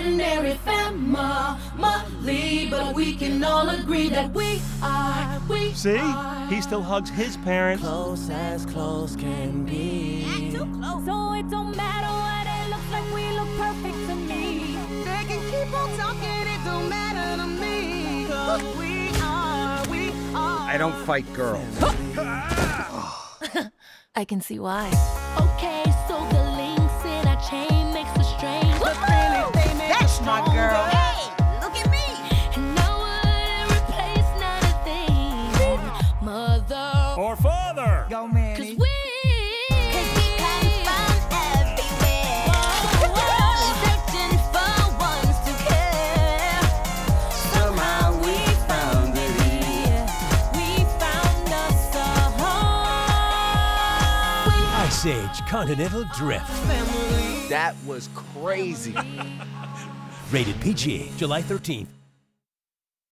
ordinary family, but we can all agree that we are. See? He still hugs his parents. Close as close can be. Not too close. So it don't matter what it looks like, we look perfect to me. They can keep on talking, it don't matter to me. 'Cause we are. I don't fight girls. I can see why. Okay, so the links in our chain makes us strange. But really, they make us That's my stronger. girl. Hey, look at me. And I wouldn't replace not a thing. Mother Or father. Go, 'cause Manny. we can find everywhere. Searching for ones to care. Somehow we found it. We found us a home. Ice Age Continental Drift. That was crazy. Rated PG, July 13th.